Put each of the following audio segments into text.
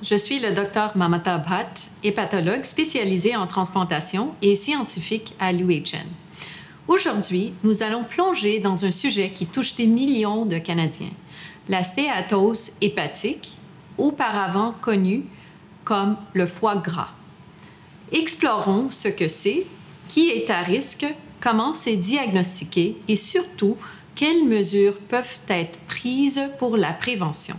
je suis le Dr Mamata Bhatt, hépatologue spécialisé en transplantation et scientifique à l'UHN. Aujourd'hui, nous allons plonger dans un sujet qui touche des millions de Canadiens, la stéatose hépatique, auparavant connue comme le foie gras. Explorons ce que c'est, qui est à risque, comment c'est diagnostiqué et surtout, quelles mesures peuvent être prises pour la prévention.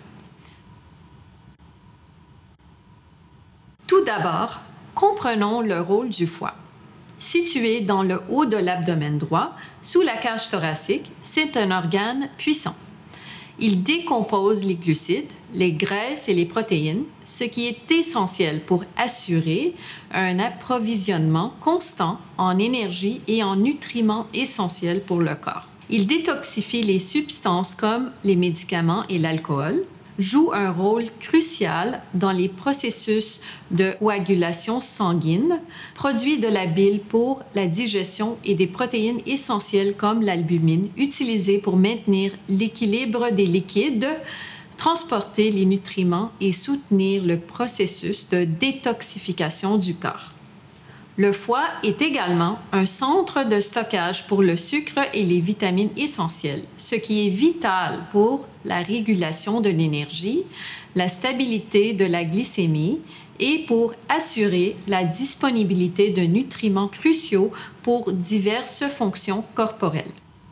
Tout d'abord, comprenons le rôle du foie. Situé dans le haut de l'abdomen droit, sous la cage thoracique, c'est un organe puissant. Il décompose les glucides, les graisses et les protéines, ce qui est essentiel pour assurer un approvisionnement constant en énergie et en nutriments essentiels pour le corps. Il détoxifie les substances comme les médicaments et l'alcool, joue un rôle crucial dans les processus de coagulation sanguine, produit de la bile pour la digestion et des protéines essentielles comme l'albumine, utilisée pour maintenir l'équilibre des liquides, transporter les nutriments et soutenir le processus de détoxification du corps. Le foie est également un centre de stockage pour le sucre et les vitamines essentielles, ce qui est vital pour la régulation de l'énergie, la stabilité de la glycémie et pour assurer la disponibilité de nutriments cruciaux pour diverses fonctions corporelles.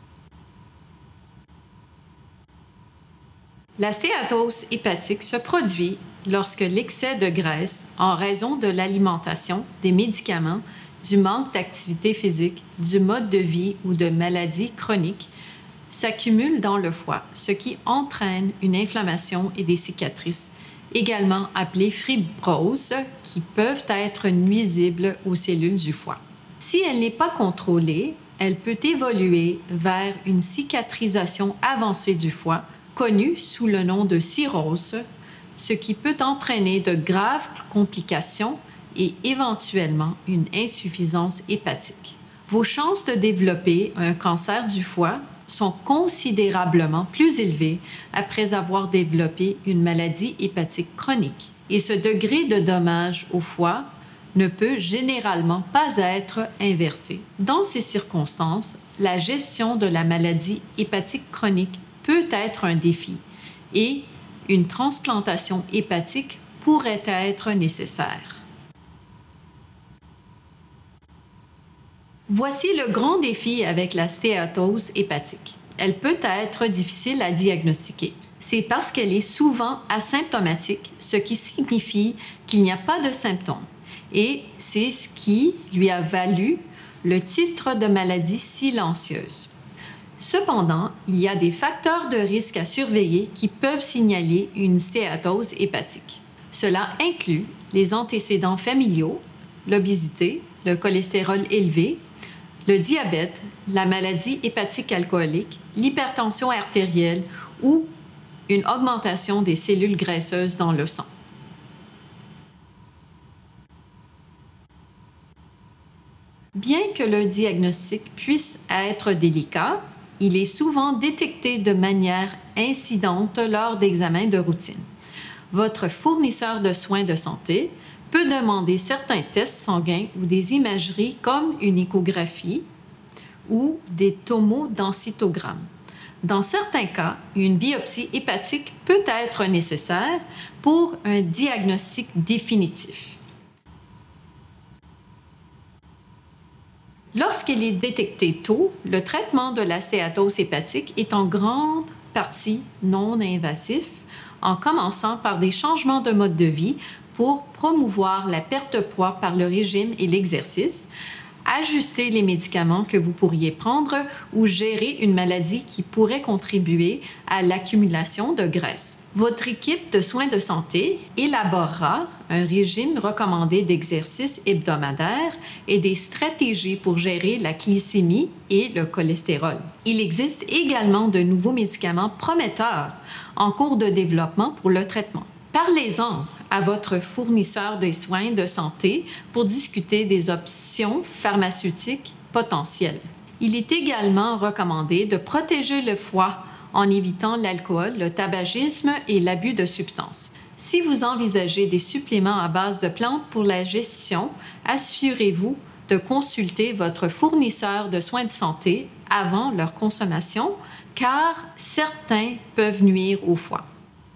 La stéatose hépatique se produit lorsque l'excès de graisse, en raison de l'alimentation, des médicaments, du manque d'activité physique, du mode de vie ou de maladies chroniques, s'accumule dans le foie, ce qui entraîne une inflammation et des cicatrices, également appelées fibroses, qui peuvent être nuisibles aux cellules du foie. Si elle n'est pas contrôlée, elle peut évoluer vers une cicatrisation avancée du foie, connue sous le nom de cirrhose, ce qui peut entraîner de graves complications et éventuellement une insuffisance hépatique. Vos chances de développer un cancer du foie sont considérablement plus élevées après avoir développé une maladie hépatique chronique. Et ce degré de dommage au foie ne peut généralement pas être inversé. Dans ces circonstances, la gestion de la maladie hépatique chronique peut être un défi et une transplantation hépatique pourrait être nécessaire. Voici le grand défi avec la stéatose hépatique. Elle peut être difficile à diagnostiquer. C'est parce qu'elle est souvent asymptomatique, ce qui signifie qu'il n'y a pas de symptômes. Et c'est ce qui lui a valu le titre de maladie silencieuse. Cependant, il y a des facteurs de risque à surveiller qui peuvent signaler une stéatose hépatique. Cela inclut les antécédents familiaux, l'obésité, le cholestérol élevé, le diabète, la maladie hépatique alcoolique, l'hypertension artérielle ou une augmentation des cellules graisseuses dans le sang. Bien que le diagnostic puisse être délicat, il est souvent détecté de manière incidente lors d'examens de routine. Votre fournisseur de soins de santé peut demander certains tests sanguins ou des imageries comme une échographie ou des tomodensitogrammes. Dans certains cas, une biopsie hépatique peut être nécessaire pour un diagnostic définitif. Lorsqu'il est détecté tôt, le traitement de la stéatose hépatique est en grande partie non invasif, en commençant par des changements de mode de vie pour promouvoir la perte de poids par le régime et l'exercice, ajuster les médicaments que vous pourriez prendre ou gérer une maladie qui pourrait contribuer à l'accumulation de graisse. Votre équipe de soins de santé élaborera un régime recommandé d'exercice hebdomadaire et des stratégies pour gérer la glycémie et le cholestérol. Il existe également de nouveaux médicaments prometteurs en cours de développement pour le traitement. Parlez-en à votre fournisseur de soins de santé pour discuter des options pharmaceutiques potentielles. Il est également recommandé de protéger le foie en évitant l'alcool, le tabagisme et l'abus de substances. Si vous envisagez des suppléments à base de plantes pour la gestion, assurez-vous de consulter votre fournisseur de soins de santé avant leur consommation, car certains peuvent nuire au foie.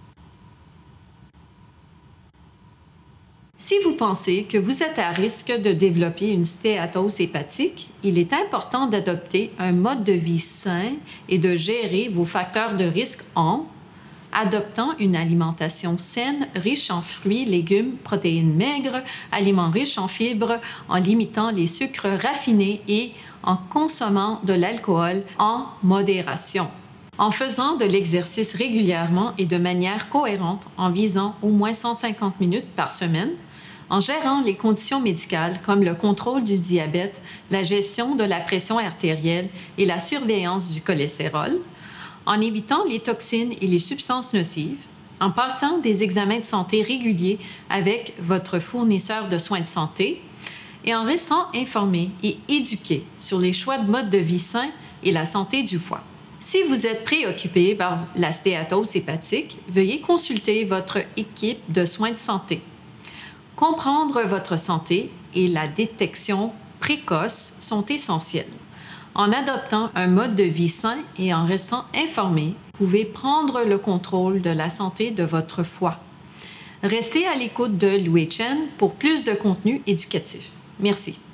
Si vous pensez que vous êtes à risque de développer une stéatose hépatique, il est important d'adopter un mode de vie sain et de gérer vos facteurs de risque en adoptant une alimentation saine, riche en fruits, légumes, protéines maigres, aliments riches en fibres, en limitant les sucres raffinés et en consommant de l'alcool en modération. En faisant de l'exercice régulièrement et de manière cohérente en visant au moins 150 minutes par semaine, en gérant les conditions médicales comme le contrôle du diabète, la gestion de la pression artérielle et la surveillance du cholestérol, en évitant les toxines et les substances nocives, en passant des examens de santé réguliers avec votre fournisseur de soins de santé et en restant informé et éduqué sur les choix de mode de vie sain et la santé du foie. Si vous êtes préoccupé par la stéatose hépatique, veuillez consulter votre équipe de soins de santé. Comprendre votre santé et la détection précoce sont essentiels. En adoptant un mode de vie sain et en restant informé, vous pouvez prendre le contrôle de la santé de votre foie. Restez à l'écoute de Louis Chen pour plus de contenu éducatif. Merci.